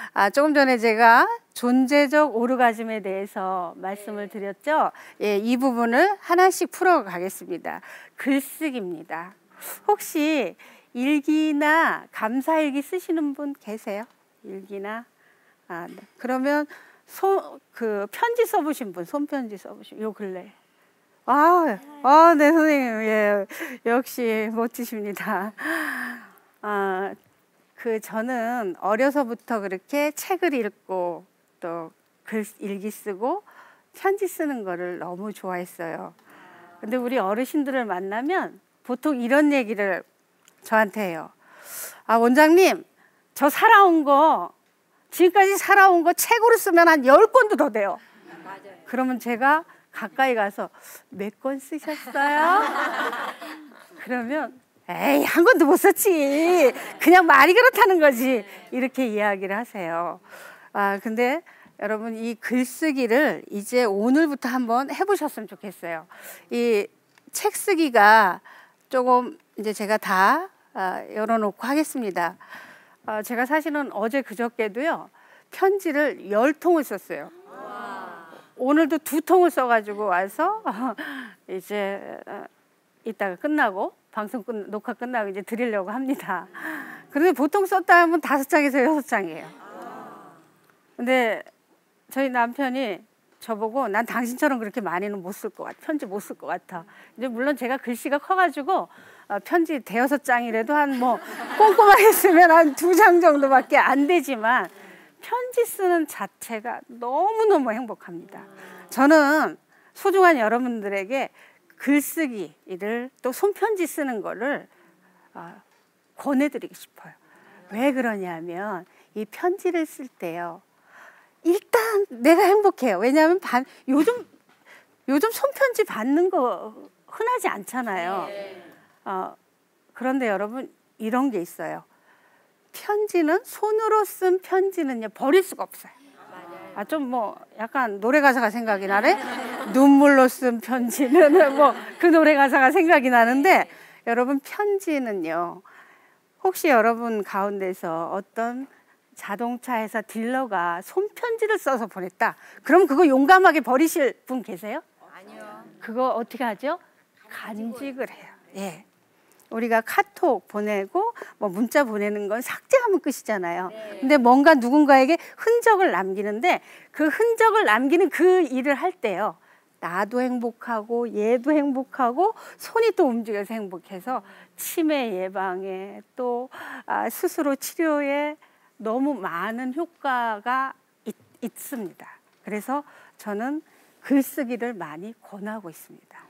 조금 전에 제가 존재적 오르가즘에 대해서 말씀을 드렸죠. 예, 이 부분을 하나씩 풀어가겠습니다. 글쓰기입니다. 혹시 일기나 감사일기 쓰시는 분 계세요? 일기나? 네. 그러면 편지 써보신 분, 손편지 써보신 요 근래. 네, 선생님. 예, 역시 멋지십니다. 저는 어려서부터 그렇게 책을 읽고 또 일기 쓰고 편지 쓰는 거를 너무 좋아했어요. 근데 우리 어르신들을 만나면 보통 이런 얘기를 저한테 해요. 원장님, 저 지금까지 살아온 거 책으로 쓰면 한 10권도 더 돼요. 맞아요. 그러면 제가 가까이 가서 몇 권 쓰셨어요? 그러면 에이, 한 권도 못 썼지. 그냥 말이 그렇다는 거지. 이렇게 이야기를 하세요. 근데 여러분, 이 글쓰기를 이제 오늘부터 한번 해보셨으면 좋겠어요. 이 책 쓰기가 조금 이제 제가 다 열어놓고 하겠습니다. 제가 사실은 어제 그저께도요, 편지를 10통을 썼어요. 오늘도 2통을 써가지고 와서 이제 이따가 끝나고 녹화 끝나고 이제 드리려고 합니다. 그런데 보통 썼다 하면 5장에서 6장이에요. 근데 저희 남편이 저보고 난 당신처럼 그렇게 많이는 못 쓸 것 같아. 편지 못 쓸 것 같아. 이제 물론 제가 글씨가 커가지고 편지 5장이라도 꼼꼼하게 쓰면 한 2장 정도밖에 안 되지만 편지 쓰는 자체가 너무너무 행복합니다. 저는 소중한 여러분들에게 글쓰기를 또 손편지 쓰는 거를 권해드리고 싶어요. 왜 그러냐면 이 편지를 쓸 때요, 일단 내가 행복해요. 왜냐하면 요즘 손편지 받는 거 흔하지 않잖아요. 그런데 여러분, 이런 게 있어요. 손으로 쓴 편지는요, 버릴 수가 없어요. 좀 약간 노래 가사가 생각이 나네. 눈물로 쓴 편지는 그 노래 가사가 생각이 나는데, 여러분, 편지는요, 혹시 여러분 가운데서 어떤 자동차에서 딜러가 손편지를 써서 보냈다, 그럼 그거 용감하게 버리실 분 계세요? 아니요. 그거 어떻게 하죠? 간직을 해요. 예. 우리가 카톡 보내고 문자 보내는 건 삭제하면 끝이잖아요. 네. 근데 뭔가 누군가에게 흔적을 남기는데, 그 흔적을 남기는 그 일을 할 때요, 나도 행복하고 얘도 행복하고 손이 또 움직여서 행복해서 치매 예방에 또 스스로 치료에 너무 많은 효과가 있습니다. 그래서 저는 글쓰기를 많이 권하고 있습니다.